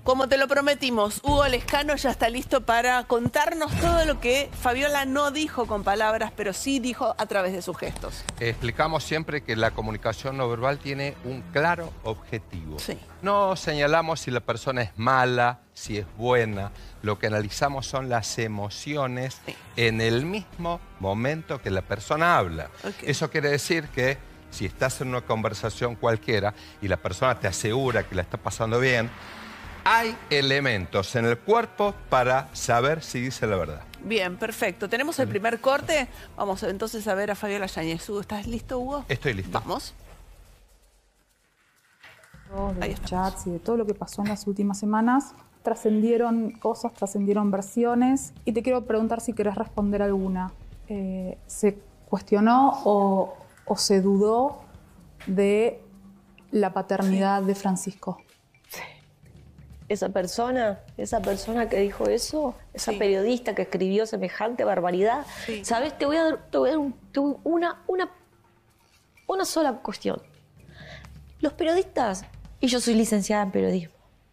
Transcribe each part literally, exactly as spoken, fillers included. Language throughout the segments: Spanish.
como te lo prometimos, Hugo Lescano ya está listo para contarnos todo lo que Fabiola no dijo con palabras, pero sí dijo a través de sus gestos. Explicamos siempre que la comunicación no verbal tiene un claro objetivo. Sí. No señalamos si la persona es mala, si es buena. Lo que analizamos son las emociones sí. en el mismo momento que la persona habla. Okay. Eso quiere decir que si estás en una conversación cualquiera y la persona te asegura que la está pasando bien, hay elementos en el cuerpo para saber si dice la verdad. Bien, perfecto. Tenemos el primer corte. Vamos entonces a ver a Fabiola Yáñez. ¿Estás listo, Hugo? Estoy listo. Vamos. De los chats y de todo lo que pasó en las últimas semanas, trascendieron cosas, trascendieron versiones. Y te quiero preguntar si querés responder alguna. Eh, ¿Se cuestionó o, o se dudó de la paternidad sí. de Francisco? Esa persona, esa persona que dijo eso, esa sí. periodista que escribió semejante barbaridad, sí. ¿sabes? Te voy a dar, te voy a dar un, te voy, una, una, una sola cuestión. Los periodistas, y yo soy licenciada en periodismo,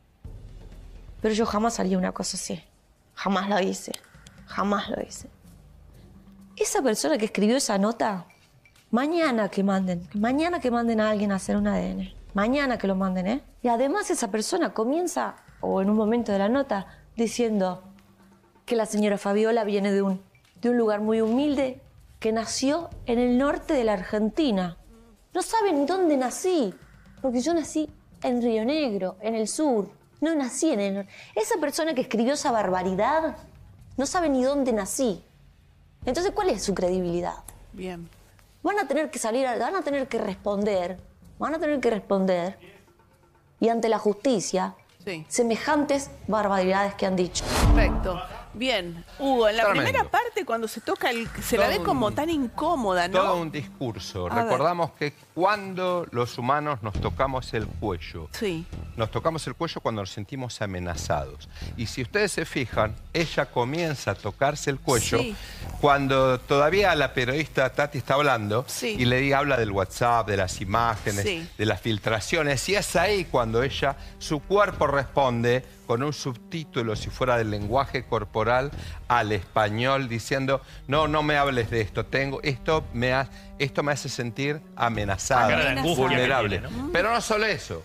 pero yo jamás haría una cosa así. Jamás lo hice, jamás lo hice. Esa persona que escribió esa nota, mañana que manden, mañana que manden a alguien a hacer un A D N, mañana que lo manden, ¿eh? Y además esa persona comienza, o en un momento de la nota, diciendo que la señora Fabiola viene de un, de un lugar muy humilde, que nació en el norte de la Argentina. No saben ni dónde nací, porque yo nací en Río Negro, en el sur. No nací en el norte. Esa persona que escribió esa barbaridad no sabe ni dónde nací. Entonces, ¿cuál es su credibilidad? Bien. Van a tener que salir, van a tener que responder, van a tener que responder, y ante la justicia, sí. semejantes barbaridades que han dicho. Perfecto. Bien, Hugo, en la Tremendo. primera parte cuando se toca, el, se todo la ve como un, tan incómoda, ¿no? Todo un discurso. A Recordamos ver. que cuando los humanos nos tocamos el cuello, sí. nos tocamos el cuello cuando nos sentimos amenazados. Y si ustedes se fijan, ella comienza a tocarse el cuello sí. cuando todavía la periodista Tati está hablando sí. y le habla del WhatsApp, de las imágenes, sí. de las filtraciones. Y es ahí cuando ella, su cuerpo responde con un subtítulo, si fuera del lenguaje corporal, al español, diciendo, no, no me hables de esto, tengo, esto me, ha, esto me hace sentir amenazada, amenazada. vulnerable. Tiene, ¿no? Pero no solo eso.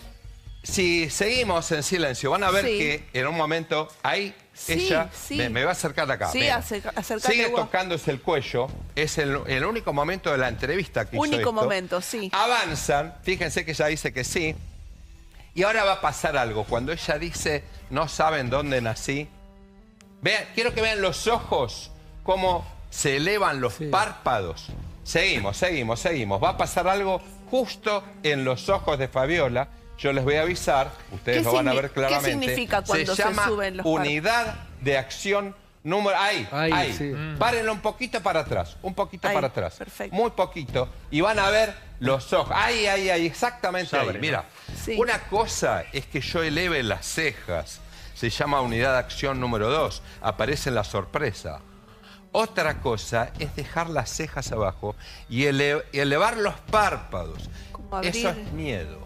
Si seguimos en silencio, van a ver sí. que en un momento, ahí sí, ella, sí. Me, me va a acercar acá. Sí, acercate, sigue vos. tocándose el cuello, es el, el único momento de la entrevista que único hizo esto. momento, sí. Avanzan, fíjense que ella dice que sí. Y ahora va a pasar algo. Cuando ella dice, no saben dónde nací. Vean, quiero que vean los ojos, cómo se elevan los sí. párpados. Seguimos, seguimos, seguimos. Va a pasar algo justo en los ojos de Fabiola. Yo les voy a avisar, ustedes lo van a ver claramente. ¿Qué significa cuando se, se llama suben los unidad de acción número... Ahí, ahí. ahí. Sí. Mm. Párenlo un poquito para atrás, un poquito ahí, para atrás. Perfecto. Muy poquito. Y van a ver los ojos. Ahí, ahí, ahí, exactamente Sabre, ahí. ¿no? Mira, sí. una cosa es que yo eleve las cejas. Se llama unidad de acción número dos. Aparece en la sorpresa. Otra cosa es dejar las cejas abajo y ele elevar los párpados. Eso es miedo.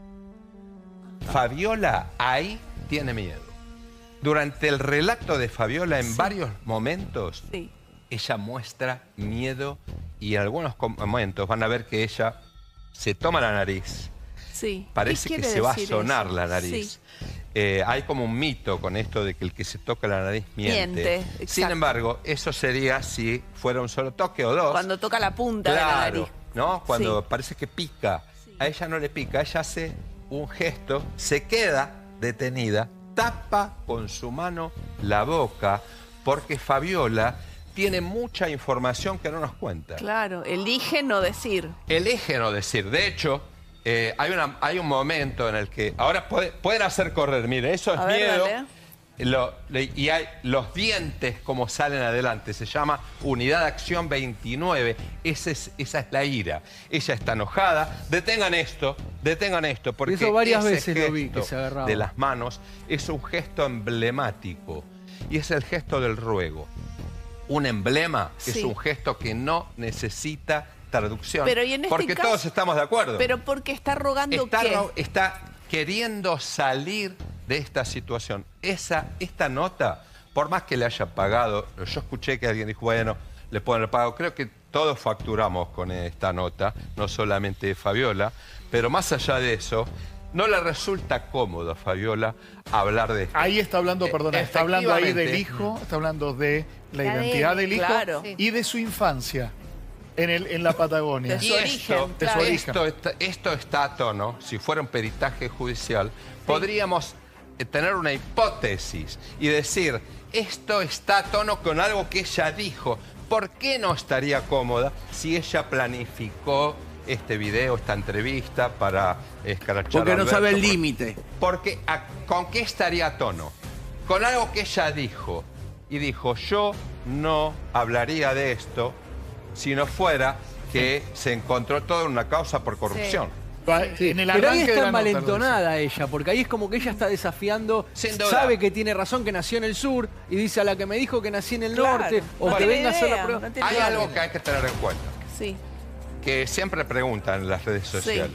Fabiola ahí tiene miedo. Durante el relato de Fabiola, en sí. varios momentos, sí. ella muestra miedo y en algunos momentos van a ver que ella se toma la nariz. Sí. Parece que se va a sonar eso? la nariz. Sí. Eh, hay como un mito con esto de que el que se toca la nariz miente. miente Sin embargo, eso sería si fuera un solo toque o dos. Cuando toca la punta claro, de la nariz. ¿no? Cuando sí. parece que pica. Sí. A ella no le pica, ella hace un gesto, se queda detenida, tapa con su mano la boca, porque Fabiola tiene mucha información que no nos cuenta. Claro, elige no decir. Elige no decir. De hecho, eh, hay, una, hay un momento en el que... Ahora puede, pueden hacer correr, mire, eso es A ver, miedo. dale. Lo, y hay los dientes como salen adelante. Se llama unidad de acción veintinueve. Esa es, esa es la ira. Ella está enojada. Detengan esto, detengan esto. Porque eso varias ese veces lo vi, que se agarraba. de las manos es un gesto emblemático. Y es el gesto del ruego. Un emblema sí. es un gesto que no necesita traducción. Pero ¿y en este porque caso? todos estamos de acuerdo. Pero porque está rogando está, qué? Está queriendo salir de esta situación. Esa, esta nota, por más que le haya pagado, yo escuché que alguien dijo, bueno, le ponen el pago, creo que todos facturamos con esta nota, no solamente Fabiola, pero más allá de eso, no le resulta cómodo a Fabiola hablar de esto. Ahí está hablando, perdona, está hablando ahí del hijo, está hablando de la identidad del hijo claro. y de su infancia en, el, en la Patagonia. De su Y origen, esto, claro. esto, está, esto está a tono, si fuera un peritaje judicial, sí. podríamos tener una hipótesis y decir, esto está a tono con algo que ella dijo. ¿Por qué no estaría cómoda si ella planificó este video, esta entrevista para escarachar Porque a no Alberto? sabe el límite. Porque a, ¿con qué estaría a tono? Con algo que ella dijo. Y dijo, yo no hablaría de esto si no fuera que se encontró todo en una causa por corrupción. Sí. En el Pero ahí arranque de está la nota, envalentonada ella, porque ahí es como que ella está desafiando, Sin duda. sabe que tiene razón, que nació en el sur, y dice a la que me dijo que nací en el Claro. norte, o No que tiene venga a hacer la idea, prueba. no tiene Hay idea. algo que hay que tener en cuenta, Sí. que siempre preguntan en las redes sociales.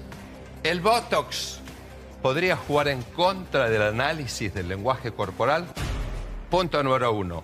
¿El Botox podría jugar en contra del análisis del lenguaje corporal? Punto número uno.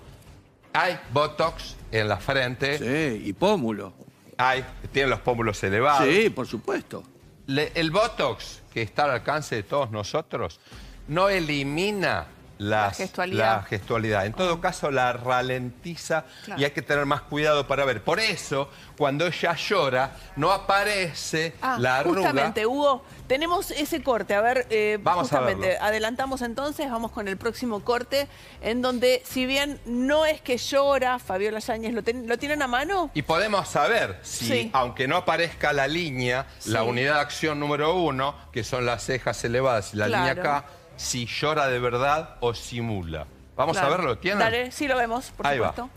Hay Botox en la frente, Sí, y pómulo. hay, tienen los pómulos elevados. Sí, por supuesto. Le- el Botox, que está al alcance de todos nosotros, no elimina las- La gestualidad. la gestualidad. En todo caso, la ralentiza Claro. y hay que tener más cuidado para ver. Por eso, cuando ella llora, no aparece Ah, la arruga. justamente, Hugo, tenemos ese corte. A ver, eh, Vamos a justamente, verlo. adelantamos entonces, vamos con el próximo corte, en donde, si bien no es que llora, Fabiola Yáñez, ¿lo, ten- ¿lo tienen a mano? Y podemos saber si, Sí. aunque no aparezca la línea, la Sí. unidad de acción número uno, que son las cejas elevadas y la Claro. línea acá, si llora de verdad o simula. Vamos Claro. a verlo, ¿tienen? Dale, sí lo vemos, por Ahí va. supuesto.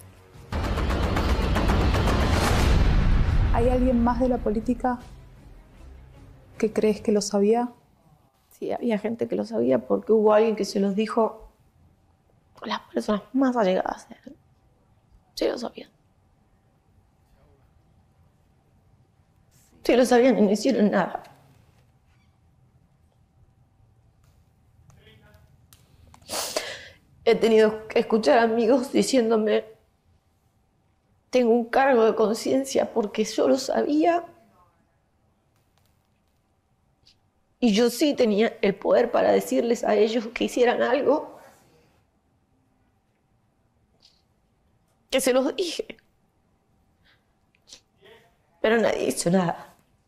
¿Hay alguien más de la política que crees que lo sabía? Sí, había gente que lo sabía porque hubo alguien que se los dijo, las personas más allegadas a él. Sí lo sabían. Sí lo sabían y no hicieron nada. He tenido que escuchar amigos diciéndome, tengo un cargo de conciencia porque yo lo sabía y yo sí tenía el poder para decirles a ellos que hicieran algo, que se los dije. Pero nadie hizo nada.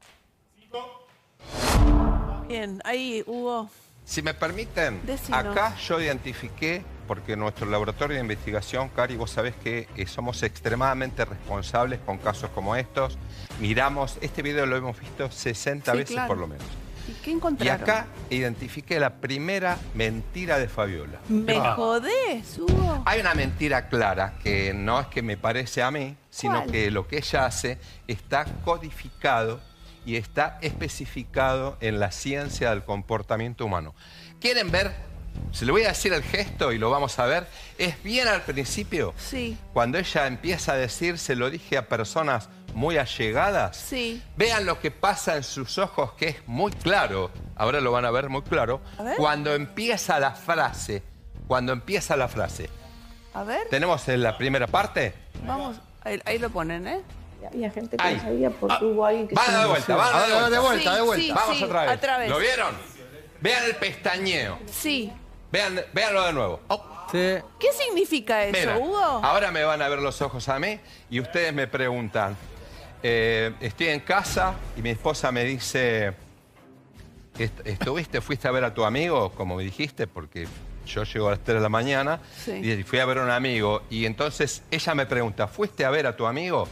Bien, ahí, Hugo. Si me permiten, Decinos. acá yo identifiqué, porque nuestro laboratorio de investigación, Cari, vos sabés que eh, somos extremadamente responsables con casos como estos. Miramos, este video lo hemos visto sesenta Sí, veces claro. por lo menos. ¿Y qué Y encontraron? acá identifiqué la primera mentira de Fabiola. ¿Me Ah. jodés, Hugo? Hay una mentira clara que no es que me parece a mí, sino ¿Cuál? que lo que ella hace está codificado y está especificado en la ciencia del comportamiento humano. ¿Quieren ver? Se le voy a decir el gesto y lo vamos a ver. Es bien al principio, Sí, cuando ella empieza a decir, se lo dije a personas muy allegadas. sí. Vean lo que pasa en sus ojos, que es muy claro. Ahora lo van a ver muy claro. A ver. Cuando empieza la frase, cuando empieza la frase. A ver, ¿Tenemos en la primera parte? vamos. Ahí, ahí lo ponen, ¿eh? Había gente que Ay. lo sabía porque Ah, hubo alguien que van se de los vuelta, dijo. van de A ver, vuelta. de vuelta, Sí, de vuelta. sí. Vamos otra vez. otra vez. ¿Lo vieron? Vean el pestañeo. Sí. Vean, véanlo de nuevo. Sí. ¿Qué significa eso, Mira, Hugo? ahora me van a ver los ojos a mí y ustedes me preguntan. eh, estoy en casa y mi esposa me dice, "Est- ¿estuviste, fuiste a ver a tu amigo, como me dijiste? Porque yo llego a las tres de la mañana Sí. y fui a ver a un amigo. Y entonces ella me pregunta, ¿fuiste a ver a tu amigo?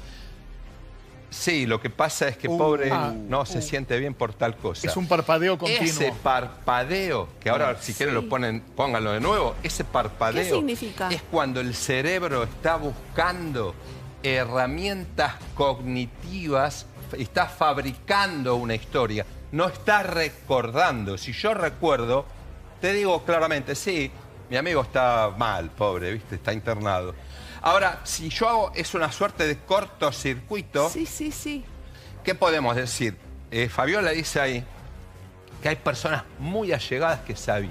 Sí, lo que pasa es que Uh, pobre ah, no se siente bien por tal cosa. Es un parpadeo continuo. Ese parpadeo, que ahora si quieren lo ponen, pónganlo de nuevo, ese parpadeo ¿Qué significa? es cuando el cerebro está buscando herramientas cognitivas, está fabricando una historia, no está recordando. Si yo recuerdo, te digo claramente, sí, mi amigo está mal, pobre, ¿viste? Está internado. Ahora, si yo hago, es una suerte de cortocircuito, Sí, sí, sí. ¿qué podemos decir? Eh, Fabiola dice ahí que hay personas muy allegadas que sabían.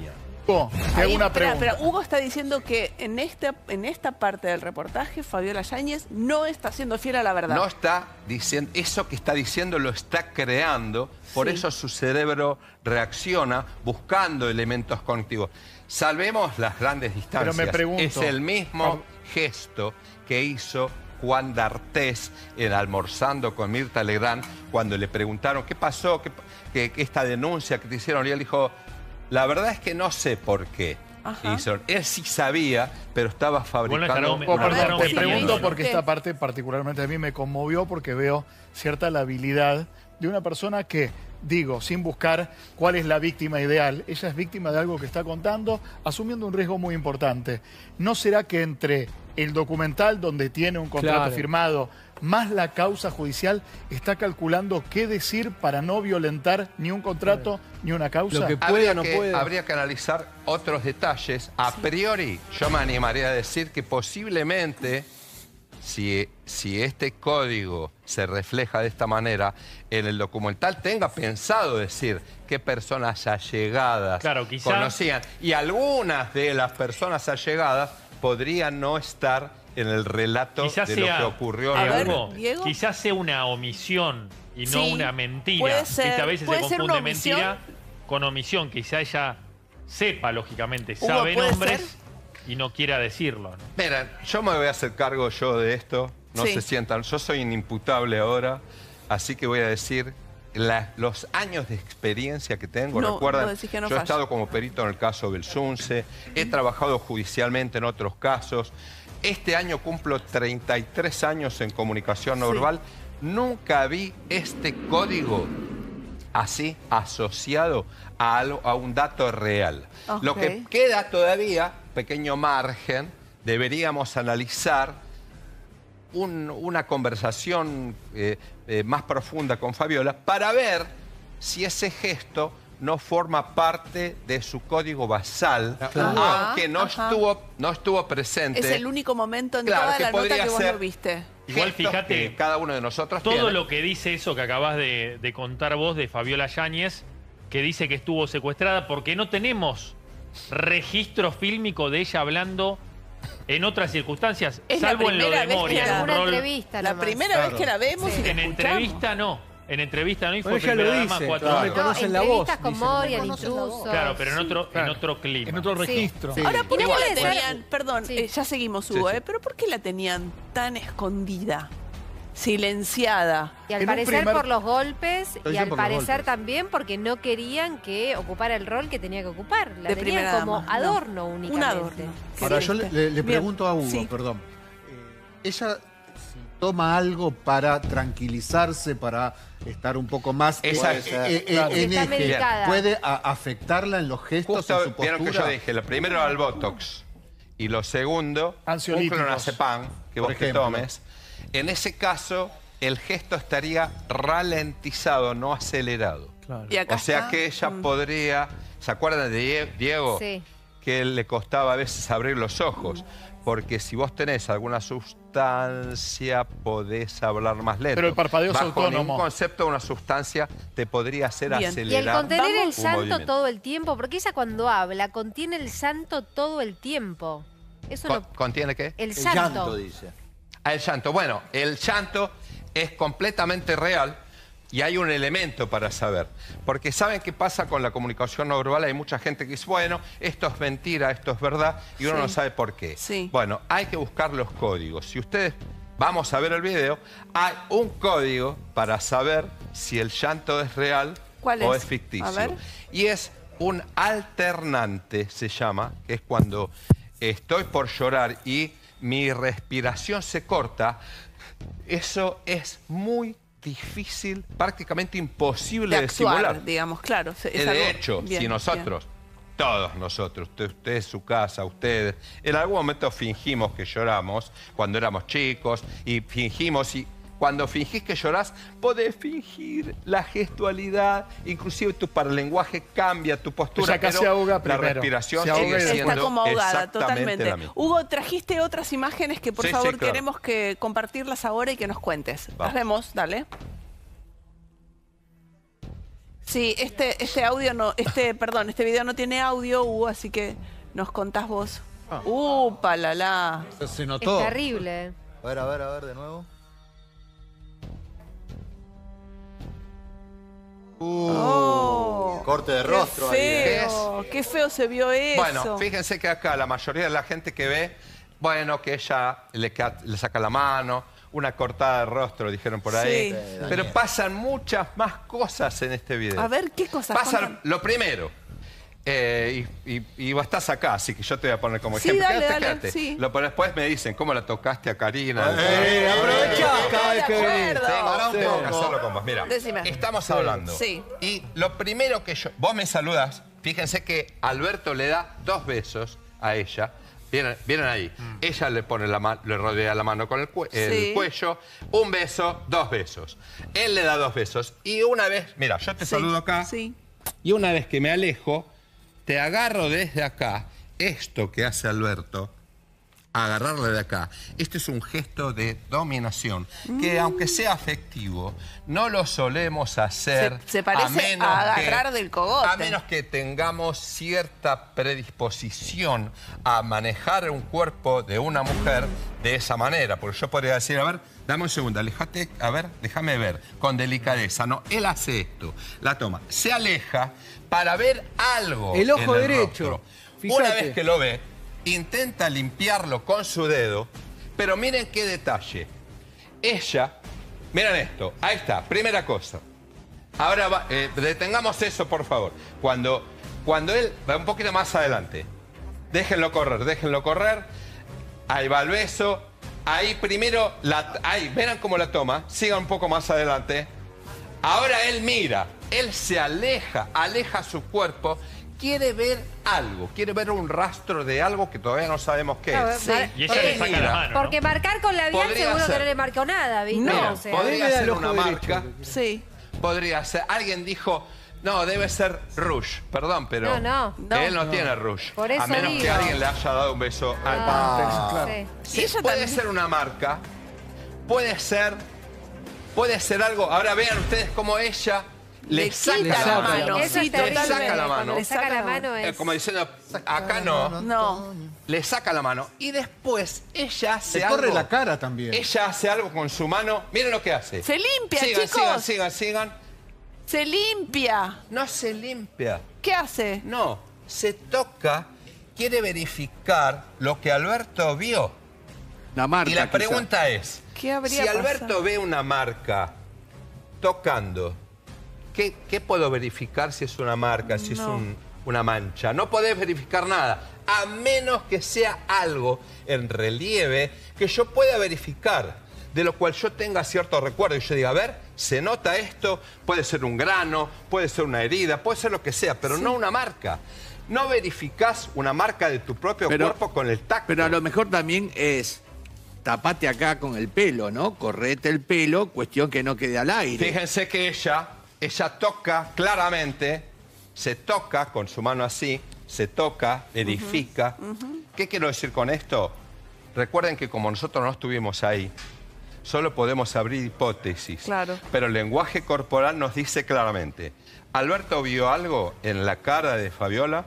Hugo, te hago una espera, pregunta. Pero Hugo está diciendo que en esta, en esta parte del reportaje, Fabiola Yáñez no está siendo fiel a la verdad. No está diciendo, eso que está diciendo lo está creando, por Sí. eso su cerebro reacciona buscando elementos cognitivos. Salvemos las grandes distancias. Pero me pregunto, es el mismo gesto que hizo Juan D'Artés en Almorzando con Mirta Legrand cuando le preguntaron qué pasó, qué, que, que esta denuncia que te hicieron, y él dijo, la verdad es que no sé por qué. Hizo. Él sí sabía, pero estaba fabricando... Bueno, perdón, ver, te sí, pregunto sí. porque ¿Qué? esta parte particularmente a mí me conmovió porque veo cierta labilidad de una persona que, digo, sin buscar cuál es la víctima ideal, ella es víctima de algo que está contando, asumiendo un riesgo muy importante. ¿No será que entre el documental donde tiene un contrato Claro. firmado más la causa judicial está calculando qué decir para no violentar ni un contrato ni una causa? Lo que pueda, Habría, no que, pueda. habría que analizar otros detalles. A priori, yo me animaría a decir que posiblemente, si, si este código se refleja de esta manera, en el documental tenga pensado decir qué personas allegadas Claro, quizá- conocían. Y algunas de las personas allegadas podrían no estar en el relato Quizás de sea, lo que ocurrió A ver, realmente. Hugo, Diego. quizás sea una omisión y no Sí, una mentira. puede ser, Viste, a veces se puede ser confunde una omisión. mentira con omisión. Quizá ella sepa, lógicamente, Hugo, sabe ¿puede nombres ser? y no quiera decirlo, ¿no? Mira, yo me voy a hacer cargo yo de esto, no Sí. se sientan. Yo soy inimputable ahora, así que voy a decir la- los años de experiencia que tengo. No, Recuerdan, no decís que no yo he falla. estado como perito en el caso Belsunce, he trabajado judicialmente en otros casos. Este año cumplo treinta y tres años en comunicación no Sí. verbal. Nunca vi este código así asociado a, algo, a un dato real. Lo Ok. que queda todavía, pequeño margen, deberíamos analizar un- una conversación eh, eh, más profunda con Fabiola para ver si ese gesto no forma parte de su código basal, Ajá, aunque no ajá. estuvo, no estuvo presente. Es el único momento en Claro, toda que la nota podría que vos ser lo viste. Igual gestos fíjate, que cada uno de nosotros Todo tiene. lo que dice eso que acabas de, de contar vos de Fabiola Yáñez, que dice que estuvo secuestrada, porque no tenemos registro fílmico de ella hablando en otras circunstancias, Es la salvo en lo primera de vez Moria, que en la- un Una rol. entrevista La nomás. primera vez que la vemos y la En escuchamos. entrevista no. En entrevista no, y fue Bueno, ella lo primera dama dice, cuatro no años. me conocen la voz. entrevistas con dice. Moria, el Conoces la voz. intruso. Claro, pero en otro, Claro. en otro clima. En otro Sí. registro. Sí. Ahora, ¿por Y qué no la puede ser- tenían, perdón, Sí. eh, ya seguimos, Hugo, Sí, sí. eh, pero ¿por qué la tenían tan escondida, silenciada? Y al En un parecer primer- por los golpes y diciendo al por los parecer golpes. también porque no querían que ocupara el rol que tenía que ocupar. La De tenían primera como dama, no. adorno únicamente. Un adorno. Ahora, Qué yo le, triste. le- le Bien, pregunto a Hugo, sí. perdón. Eh, ella si toma algo para tranquilizarse, para estar un poco más eh, Esa- eh, Claro. eh, Claro. en Está eje, medicada. ¿puede a- afectarla en los gestos, Justo en su postura? vieron que yo dije, lo primero al Botox y lo segundo, un Ansiolíticos. clonazepam que Por vos te ejemplo. tomes. En ese caso, el gesto estaría ralentizado, no acelerado. Claro. Y acá O sea está. que ella Mm. podría... ¿Se acuerdan de Die- Diego? Sí. Que le costaba a veces abrir los ojos. Porque si vos tenés alguna sustancia, podés hablar más lento. Pero el parpadeo es Bajo autónomo. ningún concepto, una sustancia te podría hacer Bien. Y el Y acelerar. el contener el un llanto movimiento. todo el tiempo, porque ella cuando habla contiene el llanto todo el tiempo. Eso Con- no... ¿Contiene qué? El El llanto. llanto, dice. Ah, el llanto. Bueno, el llanto es completamente real y hay un elemento para saber. Porque ¿saben qué pasa con la comunicación no verbal? Hay mucha gente que dice, bueno, esto es mentira, esto es verdad, y uno Sí. no sabe por qué. Sí. Bueno, hay que buscar los códigos. Si ustedes vamos a ver el video, hay un código para saber si el llanto es real ¿Cuál o es? es ficticio. A ver. Y es un alternante, se llama, que es cuando estoy por llorar y mi respiración se corta. Eso es muy difícil, prácticamente imposible De de, actuar, simular. digamos, claro. es Eh, algo- de hecho, bien, si nosotros, todos nosotros, usted, ustedes, su casa, ustedes, en algún momento fingimos que lloramos cuando éramos chicos y fingimos y cuando fingís que llorás, podés fingir la gestualidad, inclusive tu paralenguaje cambia, tu postura, Ella acá pero se ahoga la primero. respiración Se ahoga sigue y siendo Está como ahogada, exactamente totalmente. la misma. Hugo, trajiste otras imágenes que por Sí, sí, favor claro. queremos que compartirlas ahora y que nos cuentes. Las Vamos. vemos, dale. Sí, este, este audio no, este, perdón, este video no tiene audio, Hugo, así que nos contás vos. Ah. Uh, palala. Se notó. Es terrible. A ver, a ver, a ver, de nuevo. Uh, Oh, corte de rostro qué ahí, ¿eh? feo, qué feo se vio eso. Bueno, fíjense que acá la mayoría de la gente que ve, bueno, que ella le, ca- le saca la mano, una cortada de rostro, dijeron por ahí. Sí. Pero pasan muchas más cosas en este video. A ver, ¿qué cosas? Pasan, Contan. lo primero, eh, y, y, y vos estás acá, así que yo te voy a poner como Sí, ejemplo. dale, quédate, dale, quédate. sí. Lo, pero después me dicen, ¿cómo la tocaste a Karina? Eh, Aprovechá cada vez que De venís. acuerdo. Pará un Tengo que poco. hacerlo con vos. Mira, Decime. estamos hablando. Sí. Y lo primero que yo... Vos me saludás. Fíjense que Alberto le da dos besos a ella. ¿Vieron, ¿vieron ahí? Ella le pone la mano, le rodea la mano con el, cue- el Sí. cuello. Un beso, dos besos. Él le da dos besos. Y una vez... Mira, yo te Sí, saludo acá. Sí. Y una vez que me alejo, te agarro desde acá. Esto que hace Alberto... agarrarle de acá. Este es un gesto de dominación que, aunque sea afectivo, no lo solemos hacer. Se- se parece a, menos a agarrar que- del cogote. A menos que tengamos cierta predisposición a manejar un cuerpo de una mujer de esa manera. Porque yo podría decir, a ver, dame un segundo, alejate, a ver, déjame ver, con delicadeza. No, él hace esto, la toma, se aleja para ver algo. El ojo en el derecho. rostro. Fíjate. Una vez que lo ve, intenta limpiarlo con su dedo, pero miren qué detalle. Ella, miren esto, ahí está, primera cosa. Ahora va- eh, detengamos eso, por favor. Cuando, cuando él va un poquito más adelante, déjenlo correr, déjenlo correr. Ahí va el beso. Ahí primero, la, ahí, verán cómo la toma. Sigan un poco más adelante. Ahora él mira, él se aleja, aleja su cuerpo. Quiere ver algo, quiere ver un rastro de algo que todavía no sabemos qué Claro, es. mar- Y ella le saca la mano, ¿no? Porque marcar con labial Podría seguro ser. que no le marcó nada, ¿viste? No, O sea, podría me da el ser ojo una derecho. marca. Sí. Podría ser. Alguien dijo, no, debe ser Rouge. Perdón, pero No, no. él no, No. tiene Rouge. Por eso a menos digo. que alguien le haya dado un beso al Ah, pan. sí. Sí, Y ella puede también. ser una marca, puede ser, puede ser algo. Ahora vean ustedes cómo ella le, Le saca quita la la mano. mano. Eso Sí, es terrible. le saca la Cuando mano. le saca la mano Eh, es... como diciendo, acá no. No. Le saca la mano. Y después ella hace Se algo. corre la cara también. Ella hace algo con su mano. Miren lo que hace. Se limpia, sigan, chicos. Sigan, sigan, sigan. Se limpia. No se limpia. ¿Qué hace? No, se toca, quiere verificar lo que Alberto vio. La marca, Y la quizá. pregunta es, ¿Qué habría si Alberto pasado? ve una marca tocando, ¿qué, qué puedo verificar si es una marca, si es No. un- una mancha? No podés verificar nada, a menos que sea algo en relieve que yo pueda verificar, de lo cual yo tenga cierto recuerdo y yo diga, a ver, se nota esto, puede ser un grano, puede ser una herida, puede ser lo que sea, pero no una marca. No verificás una marca de tu propio Pero- cuerpo con el tacto. Pero a lo mejor también es tapate acá con el pelo, ¿no? Correte el pelo, cuestión que no quede al aire. Fíjense que ella, ella toca claramente, se toca con su mano así, se toca, edifica. ¿Qué quiero decir con esto? Recuerden que como nosotros no estuvimos ahí, solo podemos abrir hipótesis. Claro. Pero el lenguaje corporal nos dice claramente. Alberto vio algo en la cara de Fabiola,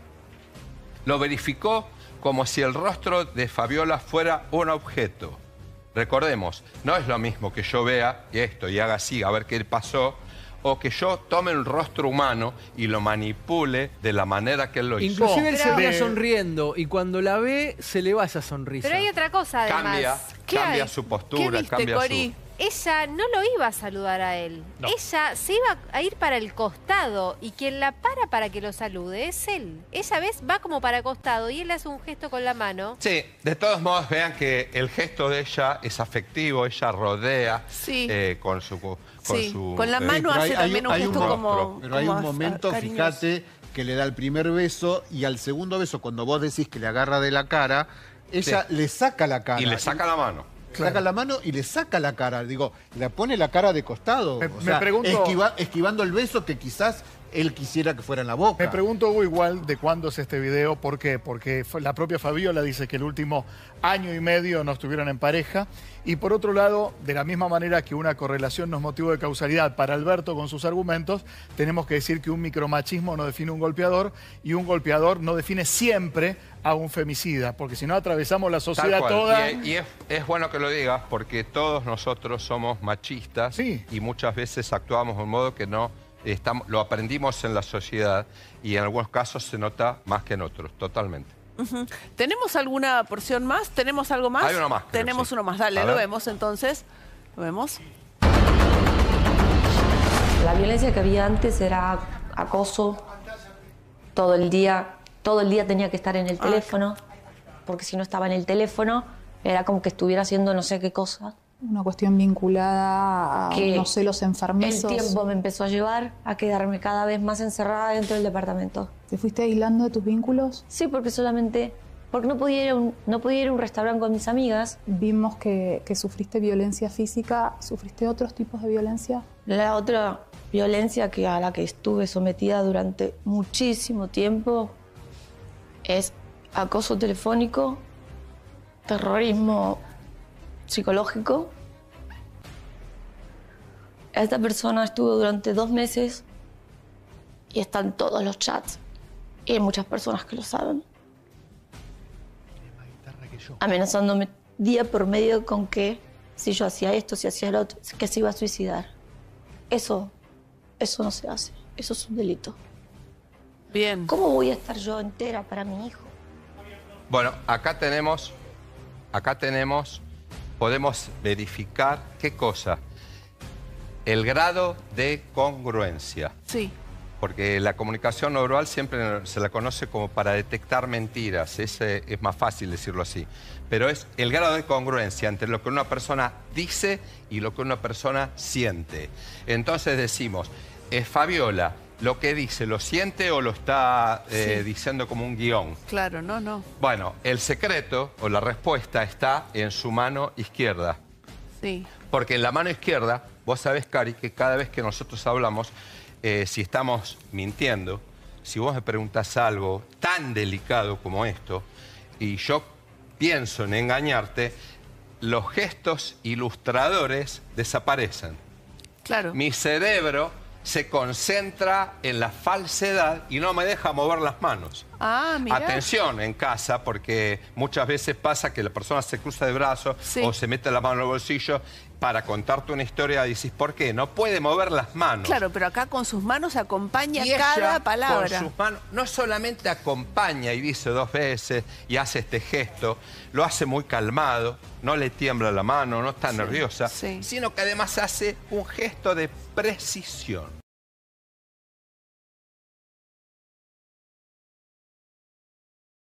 lo verificó como si el rostro de Fabiola fuera un objeto. Recordemos, no es lo mismo que yo vea esto y haga así, a ver qué pasó, o que yo tome un rostro humano y lo manipule de la manera que él lo hizo. Inclusive él Pero- seguía sonriendo y cuando la ve se le va esa sonrisa. Pero hay otra cosa además. Cambia, ¿Qué cambia hay? su ¿Qué postura, viste, cambia Cori? su... Ella no lo iba a saludar a él. No. Ella se iba a ir para el costado y quien la para para que lo salude es él. Ella, ¿ves? Va como para costado y él hace un gesto con la mano. Sí, de todos modos vean que el gesto de ella es afectivo, ella rodea Sí. eh, con su... Con Sí, su, con la eh, mano pero hace hay- hay también un- un hay un gesto rostro, como... Pero hay como un a- momento, cariñoso. fíjate, que le da el primer beso y al segundo beso, cuando vos decís que le agarra de la cara, ella Sí. le saca la cara. y le saca la mano. Saca la mano y le saca la cara. Digo, le pone la cara de costado. Me- o me sea, pregunto- esquiva- esquivando el beso que quizás él quisiera que fuera en la boca. Me pregunto, Hugo, igual de cuándo es este video. ¿Por qué? Porque la propia Fabiola dice que el último año y medio no estuvieron en pareja. Y por otro lado, de la misma manera que una correlación no es motivo de causalidad para Alberto con sus argumentos, tenemos que decir que un micromachismo no define un golpeador y un golpeador no define siempre a un femicida, porque si no atravesamos la sociedad toda. Y, y es, es bueno que lo digas porque todos nosotros somos machistas sí. y muchas veces actuamos de un modo que no estamos, lo aprendimos en la sociedad y en algunos casos se nota más que en otros, totalmente. Uh-huh. ¿Tenemos alguna porción más? ¿Tenemos algo más? Hay uno más. Creo, Tenemos sí. uno más, dale, A lo ver. vemos entonces. Lo vemos. La violencia que había antes era acoso. Todo el día, todo el día tenía que estar en el teléfono, porque si no estaba en el teléfono era como que estuviera haciendo no sé qué cosa. Una cuestión vinculada a Que unos celos enfermizos. El tiempo me empezó a llevar a quedarme cada vez más encerrada dentro del departamento. ¿Te fuiste aislando de tus vínculos? Sí, porque solamente... Porque no podía ir a un, no podía ir a un restaurante con mis amigas. Vimos que, que sufriste violencia física. ¿Sufriste otros tipos de violencia? La otra violencia que a la que estuve sometida durante muchísimo tiempo es acoso telefónico, terrorismo psicológico. Esta persona estuvo durante dos meses y están todos los chats y hay muchas personas que lo saben. Amenazándome día por medio con que si yo hacía esto, si hacía lo otro, que se iba a suicidar. Eso, eso no se hace. Eso es un delito. Bien. ¿Cómo voy a estar yo entera para mi hijo? Bueno, acá tenemos, acá tenemos, podemos verificar qué cosa. El grado de congruencia. Sí. Porque la comunicación no verbal siempre se la conoce como para detectar mentiras. Es, es más fácil decirlo así. Pero es el grado de congruencia entre lo que una persona dice y lo que una persona siente. Entonces decimos, ¿es Fabiola lo que dice, lo siente o lo está eh, sí. diciendo como un guión? Claro, no, no. Bueno, el secreto o la respuesta está en su mano izquierda. Sí. Porque en la mano izquierda, vos sabés, Cari, que cada vez que nosotros hablamos, eh, si estamos mintiendo, si vos me preguntás algo tan delicado como esto, y yo pienso en engañarte, los gestos ilustradores desaparecen. Claro. Mi cerebro se concentra en la falsedad y no me deja mover las manos. Ah, mira. Atención en casa, porque muchas veces pasa que la persona se cruza de brazos sí. o se mete la mano en el bolsillo para contarte una historia. Dices, ¿por qué? No puede mover las manos. Claro, pero acá con sus manos acompaña y cada ella, palabra. Con sus manos, no solamente acompaña y dice dos veces y hace este gesto, lo hace muy calmado, no le tiembla la mano, no está sí, nerviosa, sí. sino que además hace un gesto de precisión.